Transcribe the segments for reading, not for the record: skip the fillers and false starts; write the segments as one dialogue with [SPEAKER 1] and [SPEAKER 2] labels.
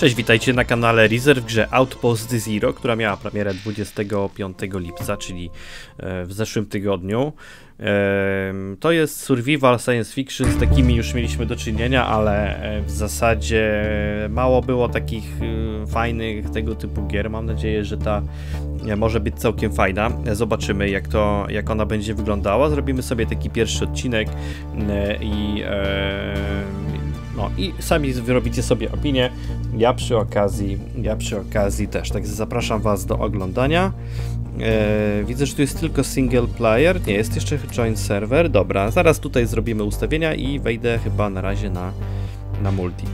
[SPEAKER 1] Cześć, witajcie na kanale Reserve w grze Outpost Zero, która miała premierę 25 lipca, czyli w zeszłym tygodniu. To jest survival science fiction, z takimi już mieliśmy do czynienia, ale w zasadzie mało było takich fajnych tego typu gier. Mam nadzieję, że ta może być całkiem fajna. Zobaczymy, jak ona będzie wyglądała. Zrobimy sobie taki pierwszy odcinek i sami wyrobicie sobie opinię. Ja przy okazji też. Tak zapraszam was do oglądania. Widzę, że tu jest tylko single player. Nie, jest jeszcze join server. Dobra, zaraz tutaj zrobimy ustawienia i wejdę chyba na razie na multi.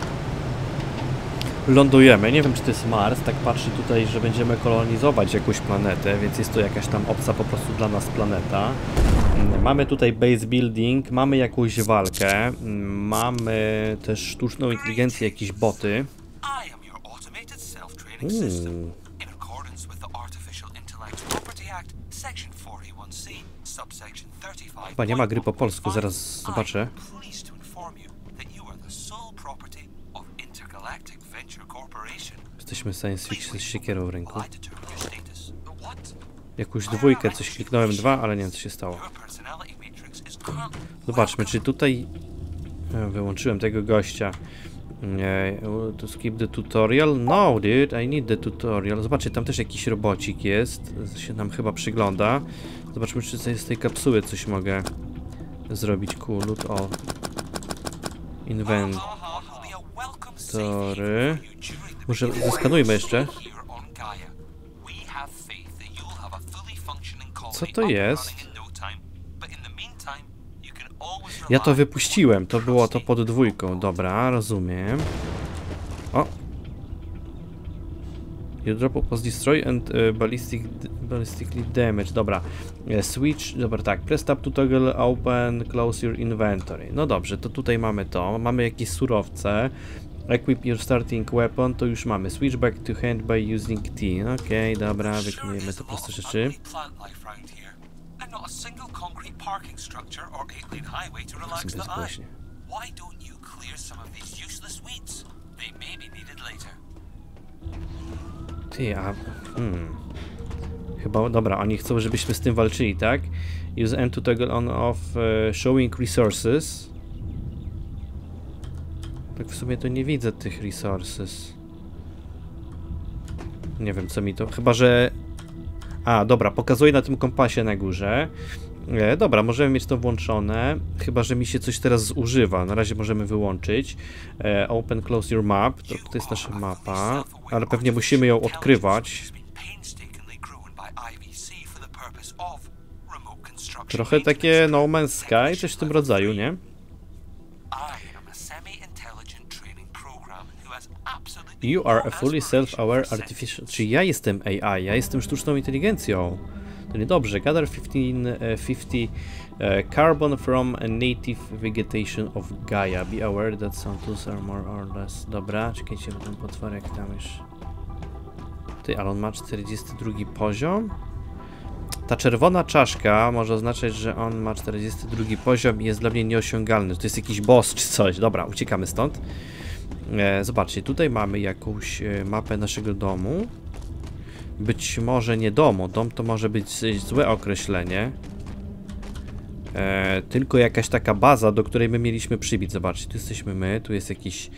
[SPEAKER 1] Lądujemy. Nie wiem, czy to jest Mars. Tak patrzę tutaj, że będziemy kolonizować jakąś planetę, więc jest to jakaś tam obca po prostu dla nas planeta. Mamy tutaj base building, mamy jakąś walkę, mamy też sztuczną inteligencję, jakieś boty. Chyba nie ma gry po polsku, zaraz zobaczę. Jesteśmy science fiction z siekierą w ręku. Jakąś dwójkę, coś kliknąłem 2, ale nie wiem, co się stało. Zobaczmy, czy tutaj... Wyłączyłem tego gościa. To skip the tutorial. No, dude, I need the tutorial. Zobaczcie, tam też jakiś robocik jest. Się nam chyba przygląda. Zobaczmy, czy z tej kapsuły coś mogę zrobić. Cool, loot all. Inventory. Może zeskanujmy jeszcze. Co to jest? Ja to wypuściłem, to było to pod dwójką. Dobra, rozumiem. O! You drop was destroy and ballistically damage. Dobra. Switch, dobra, tak. Press tab to toggle open, close your inventory. No dobrze, to tutaj mamy to. Mamy jakieś surowce. Equip your starting weapon, to już mamy. Switch back to hand by using T. Okej, dobra, wykonujemy te proste rzeczy. Ty, chyba, dobra, oni chcą, żebyśmy z tym walczyli, tak? Use N to toggle on off showing resources. Tak w sumie to nie widzę tych resources. Nie wiem, co mi to... Chyba, że... A, dobra, pokazuje na tym kompasie na górze. Dobra, możemy mieć to włączone. Chyba, że mi się coś teraz zużywa. Na razie możemy wyłączyć. Open, close your map. To jest nasza mapa. Ale pewnie musimy ją odkrywać. Trochę takie No Man's Sky, coś w tym rodzaju, nie? You are a fully self-aware artificial... Czyli ja jestem AI, ja jestem sztuczną inteligencją. To niedobrze. Gather 50 carbon from a native vegetation of Gaia. Be aware that some tools are more or less... Dobra, czekajcie, bo ten potworek tam już... Ty, ale on ma 42 poziom? Ta czerwona czaszka może oznaczać, że on ma 42 poziom i jest dla mnie nieosiągalny. To jest jakiś boss czy coś. Dobra, uciekamy stąd. Zobaczcie, tutaj mamy jakąś mapę naszego domu. Być może nie domu. Dom to może być złe określenie. Tylko jakaś taka baza, do której my mieliśmy przybić. Zobaczcie, tu jesteśmy my, tu jest jakiś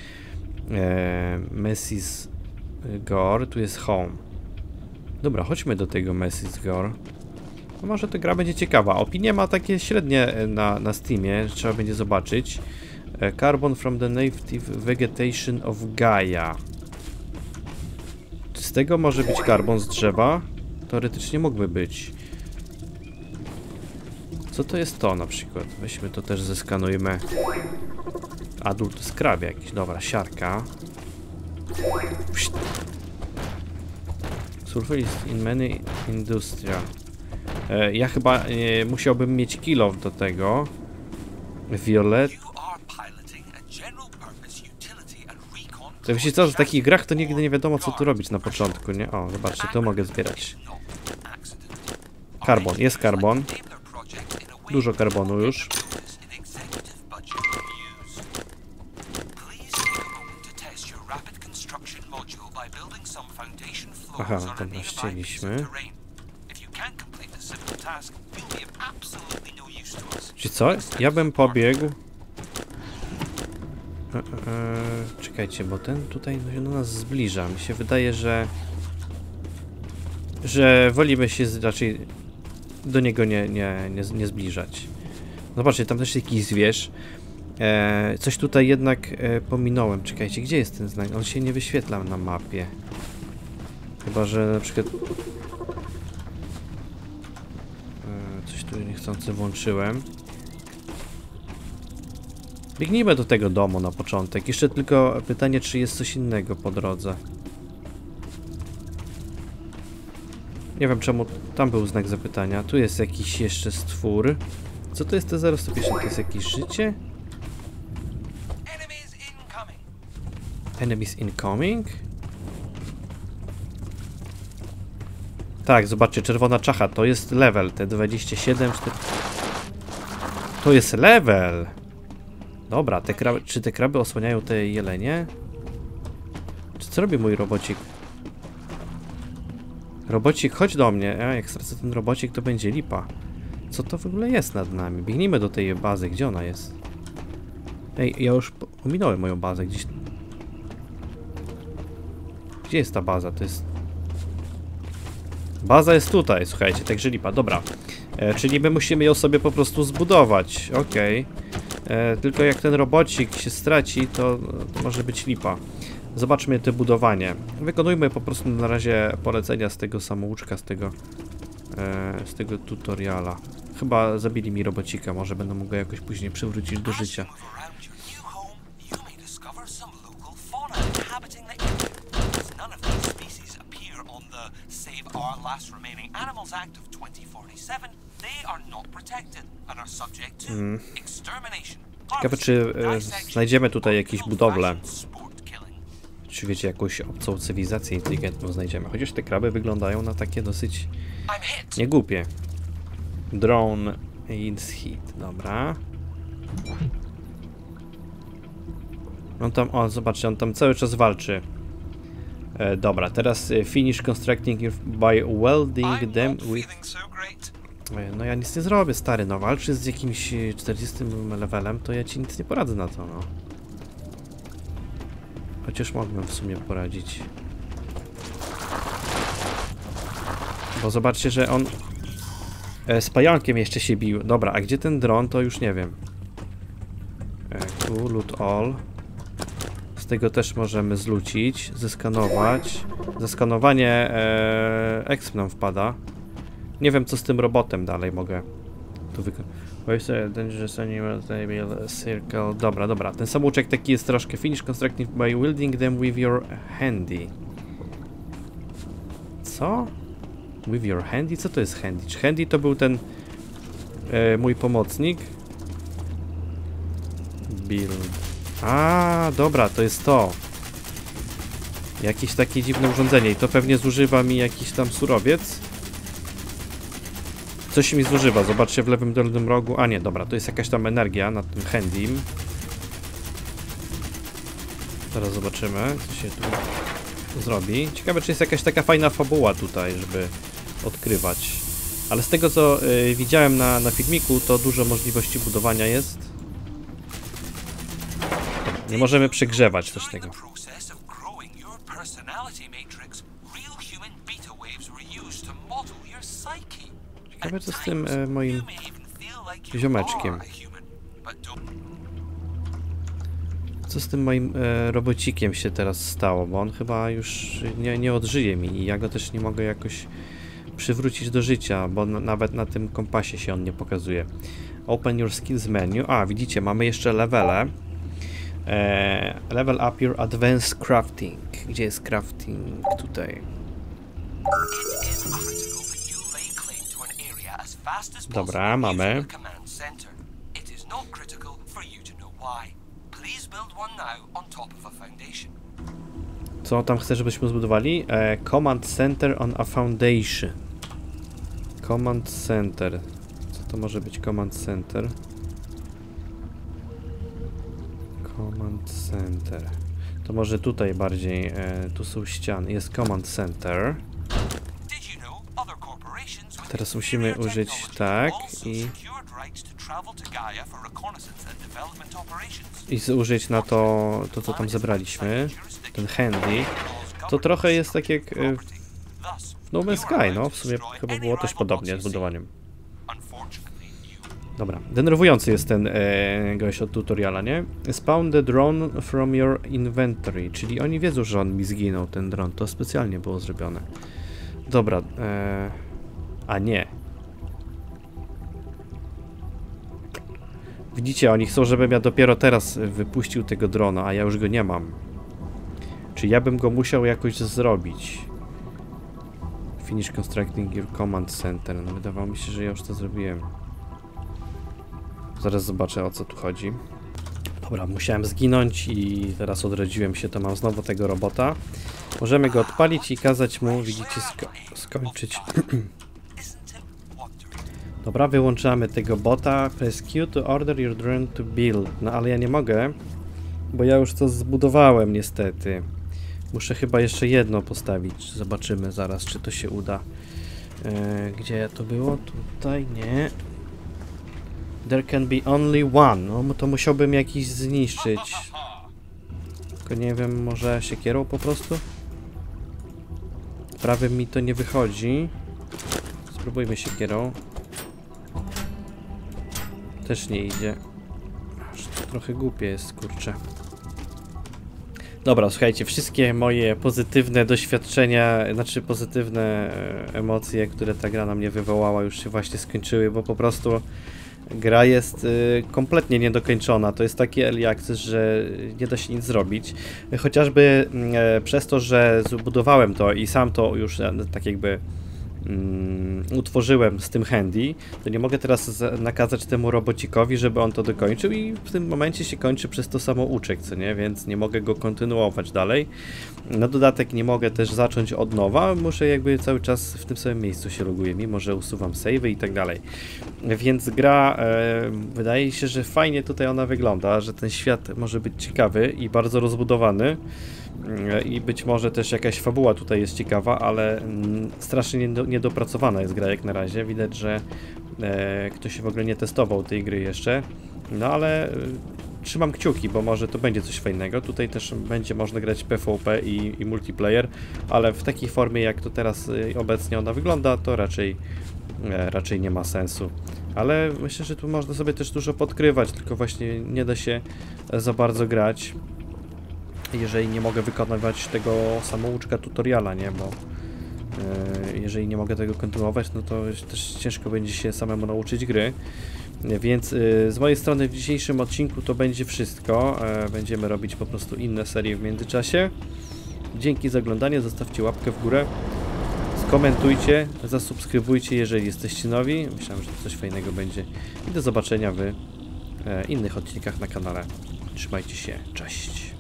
[SPEAKER 1] Mrs. Gore, tu jest home. Dobra, chodźmy do tego Mrs. Gore. No może ta gra będzie ciekawa. Opinie ma takie średnie na Steamie, trzeba będzie zobaczyć. Carbon from the native vegetation of Gaia. Czy z tego może być karbon z drzewa? Teoretycznie mógłby być. Co to jest to na przykład? Weźmy to też, zeskanujmy. Adult skrab jakiś. Dobra, siarka. Sulfur is in many industria. Ja chyba musiałbym mieć kill-off do tego. Violet. To wiecie co, w takich grach to nigdy nie wiadomo, co tu robić na początku, nie? O, zobaczcie, to mogę zbierać. Karbon, jest karbon. Dużo karbonu już. Aha, dobra, ścięliśmy. Czy co? Ja bym pobiegł. Czekajcie, bo ten tutaj do nas zbliża. Mi się wydaje, że wolimy się raczej do niego nie zbliżać. Zobaczcie, tam też jakiś zwierz. Coś tutaj jednak pominąłem. Czekajcie, gdzie jest ten znak? On się nie wyświetla na mapie. Chyba, że na przykład... coś tu niechcący włączyłem. Biegnijmy do tego domu na początek. Jeszcze tylko pytanie, czy jest coś innego po drodze. Nie wiem, czemu tam był znak zapytania. Tu jest jakiś jeszcze stwór. Co to jest te 0150? To jest jakieś życie? Enemies incoming? Tak, zobaczcie, czerwona czacha, to jest level, te 27, 4... To jest level! Dobra, te kraby, czy te kraby osłaniają te jelenie? Czy co robi mój robocik? Robocik, chodź do mnie. Jak stracę ten robocik, to będzie lipa. Co to w ogóle jest nad nami? Biegnijmy do tej bazy, gdzie ona jest? Ej, ja już ominąłem moją bazę, gdzieś... Gdzie jest ta baza? To jest... Baza jest tutaj, słuchajcie, także lipa, dobra. Czyli my musimy ją sobie po prostu zbudować, okej. Tylko jak ten robocik się straci, to może być lipa. Zobaczmy te budowanie. Wykonujmy po prostu na razie polecenia z tego samouczka, z tego tutoriala. Chyba zabili mi robocika, może będę mógł go jakoś później przywrócić do życia. Ciekawe, czy znajdziemy tutaj jakieś budowle. Czy wiecie, jakąś obcą cywilizację inteligentną znajdziemy. Chociaż te kraby wyglądają na takie dosyć niegłupie. Drone is hit. Dobra. On tam, o zobaczcie, on tam cały czas walczy. Dobra, teraz finish constructing by welding them with... No ja nic nie zrobię, stary, no walczy z jakimś 40 levelem, to ja ci nic nie poradzę na to, no. Chociaż mógłbym w sumie poradzić. Bo zobaczcie, że on z pająkiem jeszcze się bił. Dobra, a gdzie ten dron, to już nie wiem. Tu, loot all. Z tego też możemy zlucić, zeskanować. Zeskanowanie exp nam wpada. Nie wiem, co z tym robotem dalej mogę tu wykonać. Dangerous animal circle. Dobra, dobra. Ten samouczek taki jest troszkę. Finish constructing by wielding them with your handy. Co? With your handy? Co to jest handy? Czy handy to był ten mój pomocnik? Build. A, dobra, to jest to. Jakieś takie dziwne urządzenie i to pewnie zużywa mi jakiś tam surowiec. Coś mi zużywa, zobaczcie w lewym dolnym rogu. A nie, dobra, to jest jakaś tam energia nad tym handym. Teraz zobaczymy, co się tu zrobi. Ciekawe, czy jest jakaś taka fajna fabuła tutaj, żeby odkrywać. Ale z tego, co widziałem na filmiku, to dużo możliwości budowania jest. Nie możemy przegrzewać też tego. Ciekawe, co z tym moim ziomeczkiem. Co z tym moim robocikiem się teraz stało, bo on chyba już nie odżyje mi i ja go też nie mogę jakoś przywrócić do życia, bo nawet na tym kompasie się on nie pokazuje. Open your skills menu. A, widzicie, mamy jeszcze levele. Level up your advanced crafting. Gdzie jest crafting? Tutaj. Dobra, mamy. Co tam chcesz, żebyśmy zbudowali? Command Center on a Foundation. Command Center. Co to może być Command Center? Command Center. To może tutaj bardziej, tu są ściany, jest command center. Teraz musimy użyć tak i użyć na to, co tam zebraliśmy, ten handy. To trochę jest tak jak w No Man's Sky, no w sumie chyba było też podobnie z budowaniem. Dobra, denerwujący jest ten gość od tutoriala, nie? Spawn the drone from your inventory, czyli oni wiedzą, że on mi zginął, ten dron, to specjalnie było zrobione. Dobra, a nie. Widzicie, oni chcą, żebym ja dopiero teraz wypuścił tego drona, a ja już go nie mam. Czy ja bym go musiał jakoś zrobić? Finish constructing your command center. No wydawało mi się, że ja już to zrobiłem. Zaraz zobaczę, o co tu chodzi. Dobra, musiałem zginąć i teraz odrodziłem się, to mam znowu tego robota. Możemy go odpalić i kazać mu, widzicie, skończyć. Dobra, wyłączamy tego bota. Press Q to order your drone to build. No ale ja nie mogę, bo ja już to zbudowałem niestety. Muszę chyba jeszcze jedno postawić. Zobaczymy zaraz, czy to się uda. Gdzie to było? Tutaj nie. There can be only one. No to musiałbym jakiś zniszczyć. Tylko nie wiem, może siekierą po prostu? Prawym mi to nie wychodzi. Spróbujmy siekierą. Też nie idzie. Aż to trochę głupie jest, kurczę. Dobra, słuchajcie, wszystkie moje pozytywne doświadczenia, znaczy pozytywne emocje, które ta gra na mnie wywołała, już się właśnie skończyły, bo po prostu gra jest kompletnie niedokończona. To jest taki early access, że nie da się nic zrobić. Chociażby przez to, że zbudowałem to i sam to już tak jakby utworzyłem z tym handy, to nie mogę teraz nakazać temu robocikowi, żeby on to dokończył i w tym momencie się kończy przez to samouczek, co nie? Więc nie mogę go kontynuować dalej. Na dodatek nie mogę też zacząć od nowa, muszę jakby cały czas w tym samym miejscu się loguję, mimo że usuwam save'y i tak dalej. Więc gra, wydaje się, że fajnie tutaj ona wygląda, że ten świat może być ciekawy i bardzo rozbudowany. I być może też jakaś fabuła tutaj jest ciekawa, ale strasznie niedopracowana jest gra jak na razie. Widać, że ktoś w ogóle nie testował tej gry jeszcze. No ale trzymam kciuki, bo może to będzie coś fajnego. Tutaj też będzie można grać PvP i multiplayer, ale w takiej formie jak to teraz obecnie ona wygląda, to raczej nie ma sensu. Ale myślę, że tu można sobie też dużo podkrywać, tylko właśnie nie da się za bardzo grać, jeżeli nie mogę wykonywać tego samouczka tutoriala, nie, bo jeżeli nie mogę tego kontynuować, no to też ciężko będzie się samemu nauczyć gry. Więc z mojej strony w dzisiejszym odcinku to będzie wszystko. Będziemy robić po prostu inne serie w międzyczasie. Dzięki za oglądanie, zostawcie łapkę w górę, skomentujcie, zasubskrybujcie, jeżeli jesteście nowi. Myślałem, że to coś fajnego będzie. I do zobaczenia w innych odcinkach na kanale. Trzymajcie się, cześć!